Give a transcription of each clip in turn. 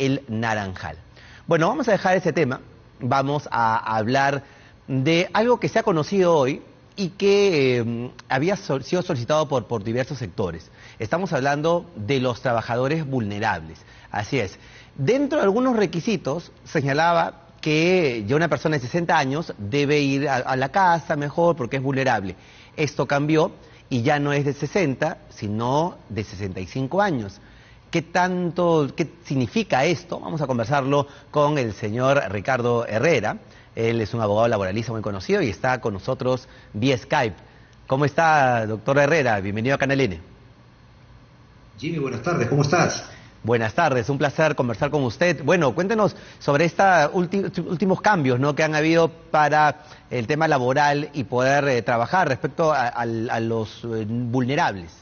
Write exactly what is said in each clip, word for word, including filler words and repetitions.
El Naranjal. Bueno, vamos a dejar ese tema, vamos a hablar de algo que se ha conocido hoy y que eh, había sol- sido solicitado por, por diversos sectores. Estamos hablando de los trabajadores vulnerables. Así es. Dentro de algunos requisitos señalaba que ya una persona de sesenta años debe ir a, a la casa mejor porque es vulnerable. Esto cambió y ya no es de sesenta, sino de sesenta y cinco años. ¿Qué tanto, qué significa esto? Vamos a conversarlo con el señor Ricardo Herrera. Él es un abogado laboralista muy conocido y está con nosotros vía Skype. ¿Cómo está, doctor Herrera? Bienvenido a Canal N. Jimmy, buenas tardes, ¿cómo estás? Buenas tardes, un placer conversar con usted. Bueno, cuéntenos sobre estos últimos cambios, ¿no?, que han habido para el tema laboral y poder eh, trabajar respecto a, a, a los eh, vulnerables.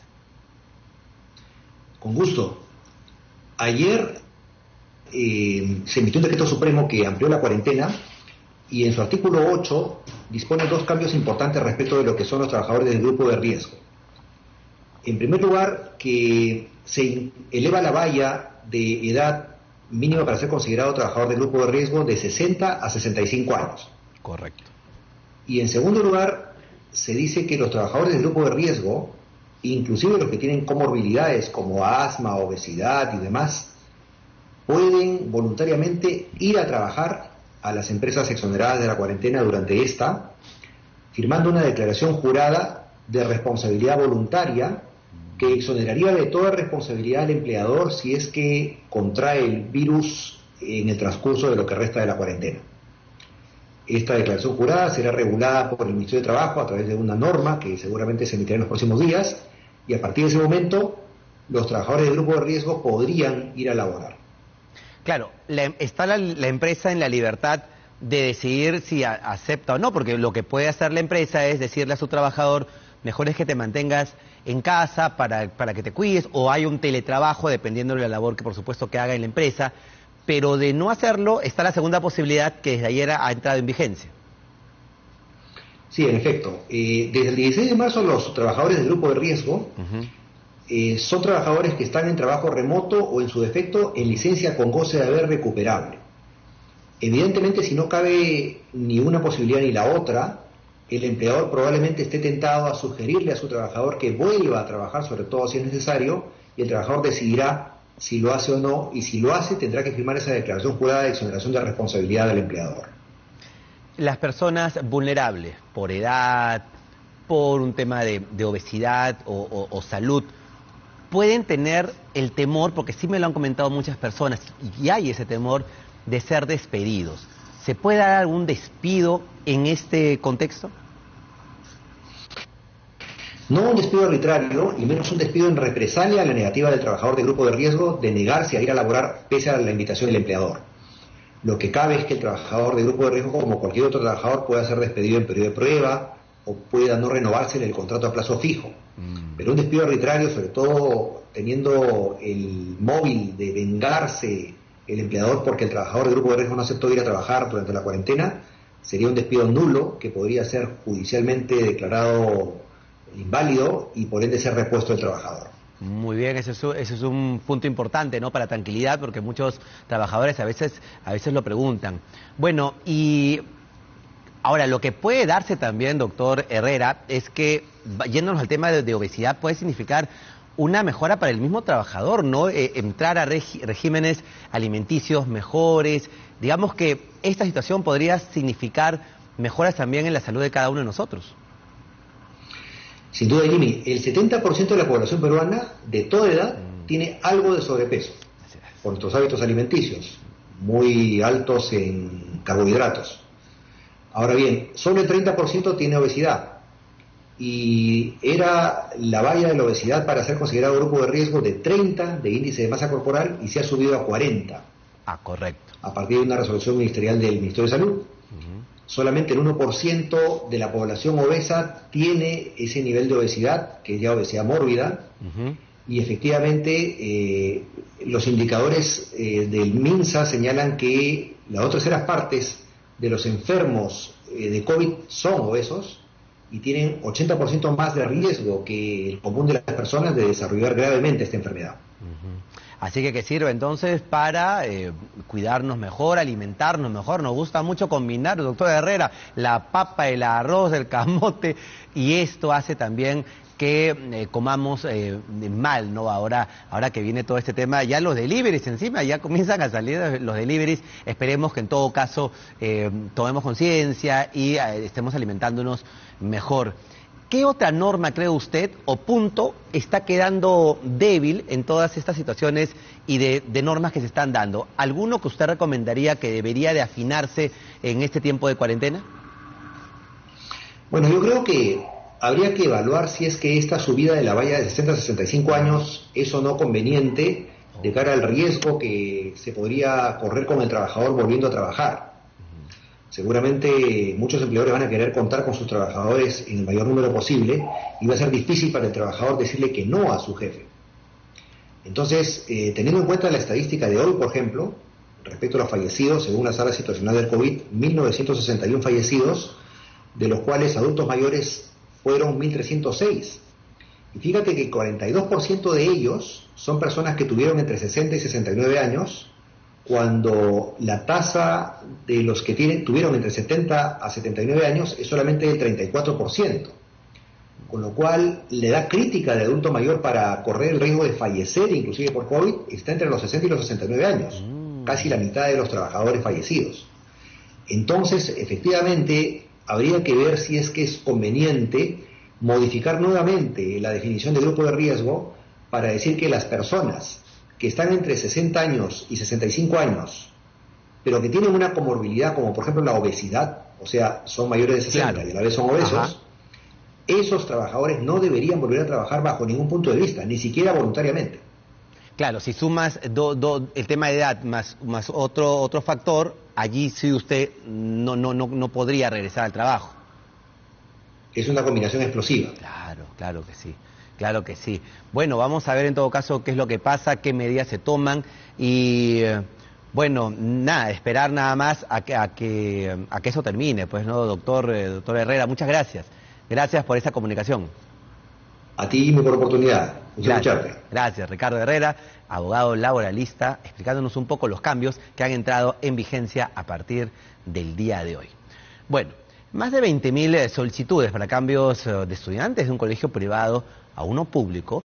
Con gusto. Ayer eh, se emitió un decreto supremo que amplió la cuarentena y en su artículo ocho dispone dos cambios importantes respecto de lo que son los trabajadores del grupo de riesgo. En primer lugar, que se eleva la valla de edad mínima para ser considerado trabajador del grupo de riesgo de sesenta a sesenta y cinco años. Correcto. Y en segundo lugar, se dice que los trabajadores del grupo de riesgo, inclusive los que tienen comorbilidades como asma, obesidad y demás, pueden voluntariamente ir a trabajar a las empresas exoneradas de la cuarentena durante esta, firmando una declaración jurada de responsabilidad voluntaria que exoneraría de toda responsabilidad al empleador si es que contrae el virus en el transcurso de lo que resta de la cuarentena. Esta declaración jurada será regulada por el Ministerio de Trabajo a través de una norma que seguramente se emitirá en los próximos días, y a partir de ese momento los trabajadores del grupo de riesgo podrían ir a laborar. Claro, la, está la, la empresa en la libertad de decidir si a, acepta o no, porque lo que puede hacer la empresa es decirle a su trabajador: mejor es que te mantengas en casa para, para que te cuides, o hay un teletrabajo dependiendo de la labor que por supuesto que haga en la empresa, pero de no hacerlo está la segunda posibilidad que desde ayer ha entrado en vigencia. Sí, en efecto. Eh, desde el dieciséis de marzo los trabajadores del grupo de riesgo uh-huh. eh, son trabajadores que están en trabajo remoto o en su defecto en licencia con goce de haber recuperable. Evidentemente, si no cabe ni una posibilidad ni la otra, el empleador probablemente esté tentado a sugerirle a su trabajador que vuelva a trabajar, sobre todo si es necesario, y el trabajador decidirá si lo hace o no, y si lo hace tendrá que firmar esa declaración jurada de exoneración de responsabilidad del empleador. Las personas vulnerables, por edad, por un tema de, de obesidad o, o, o salud, pueden tener el temor, porque sí me lo han comentado muchas personas, y hay ese temor de ser despedidos. ¿Se puede dar algún despido en este contexto? No un despido arbitrario, y menos un despido en represalia a la negativa del trabajador del grupo de riesgo de negarse a ir a laborar pese a la invitación del empleador. Lo que cabe es que el trabajador del grupo de riesgo, como cualquier otro trabajador, pueda ser despedido en periodo de prueba o pueda no renovarse el contrato a plazo fijo. Mm. Pero un despido arbitrario, sobre todo teniendo el móvil de vengarse el empleador porque el trabajador del grupo de riesgo no aceptó ir a trabajar durante la cuarentena, sería un despido nulo que podría ser judicialmente declarado inválido y por ende ser repuesto el trabajador. Muy bien, ese es, ese es un punto importante, ¿no?, para tranquilidad, porque muchos trabajadores a veces, a veces lo preguntan. Bueno, y ahora lo que puede darse también, doctor Herrera, es que, yéndonos al tema de, de obesidad, puede significar una mejora para el mismo trabajador, ¿no? Eh, entrar a regi regímenes alimenticios mejores. Digamos que esta situación podría significar mejoras también en la salud de cada uno de nosotros. Sin duda, Jimmy, el setenta por ciento de la población peruana de toda edad mm. tiene algo de sobrepeso por nuestros hábitos alimenticios, muy altos en carbohidratos. Ahora bien, solo el treinta por ciento tiene obesidad, y era la valla de la obesidad para ser considerado grupo de riesgo de treinta de índice de masa corporal y se ha subido a cuarenta. Ah, correcto. A partir de una resolución ministerial del Ministerio de Salud. Uh-huh. Solamente el uno por ciento de la población obesa tiene ese nivel de obesidad, que es ya obesidad mórbida, uh-huh. y efectivamente eh, los indicadores eh, del MINSA señalan que las dos terceras partes de los enfermos eh, de COVID son obesos y tienen ochenta por ciento más de riesgo que el común de las personas de desarrollar gravemente esta enfermedad. Uh-huh. Así que que sirve entonces para eh, cuidarnos mejor, alimentarnos mejor. Nos gusta mucho combinar, doctor Herrera, la papa, el arroz, el camote, y esto hace también que eh, comamos eh, mal, ¿no? Ahora, ahora que viene todo este tema, ya los deliveries encima, ya comienzan a salir los deliveries. Esperemos que en todo caso eh, tomemos conciencia y eh, estemos alimentándonos mejor. ¿Qué otra norma cree usted o punto está quedando débil en todas estas situaciones y de, de normas que se están dando? ¿Alguno que usted recomendaría que debería de afinarse en este tiempo de cuarentena? Bueno, yo creo que habría que evaluar si es que esta subida de la valla de sesenta a sesenta y cinco años es o no conveniente de cara al riesgo que se podría correr con el trabajador volviendo a trabajar. Seguramente muchos empleadores van a querer contar con sus trabajadores en el mayor número posible y va a ser difícil para el trabajador decirle que no a su jefe. Entonces, eh, teniendo en cuenta la estadística de hoy, por ejemplo, respecto a los fallecidos, según la sala situacional del COVID, mil novecientos sesenta y uno fallecidos, de los cuales adultos mayores fueron mil trescientos seis. Y fíjate que el cuarenta y dos por ciento de ellos son personas que tuvieron entre sesenta y sesenta y nueve años, cuando la tasa de los que tienen, tuvieron entre setenta a setenta y nueve años es solamente del treinta y cuatro por ciento. Con lo cual, la edad crítica de adulto mayor para correr el riesgo de fallecer, inclusive por COVID, está entre los sesenta y los sesenta y nueve años, mm. casi la mitad de los trabajadores fallecidos. Entonces, efectivamente, habría que ver si es que es conveniente modificar nuevamente la definición de grupo de riesgo para decir que las personas que están entre sesenta años y sesenta y cinco años, pero que tienen una comorbilidad como por ejemplo la obesidad, o sea, son mayores de sesenta claro. y a la vez son obesos, Ajá. esos trabajadores no deberían volver a trabajar bajo ningún punto de vista, ni siquiera voluntariamente. Claro, si sumas do, do, el tema de edad más, más otro, otro factor, allí sí usted no, no, no, no podría regresar al trabajo. Es una combinación explosiva. Claro, claro que sí. Claro que sí. Bueno, vamos a ver en todo caso qué es lo que pasa, qué medidas se toman y, bueno, nada, esperar nada más a que, a que, a que eso termine, pues, ¿no, doctor, eh, doctor Herrera? Muchas gracias. Gracias por esa comunicación. A ti por la oportunidad. Gracias. Gracias, Ricardo Herrera, abogado laboralista, explicándonos un poco los cambios que han entrado en vigencia a partir del día de hoy. Bueno, más de veinte mil solicitudes para cambios de estudiantes de un colegio privado a uno público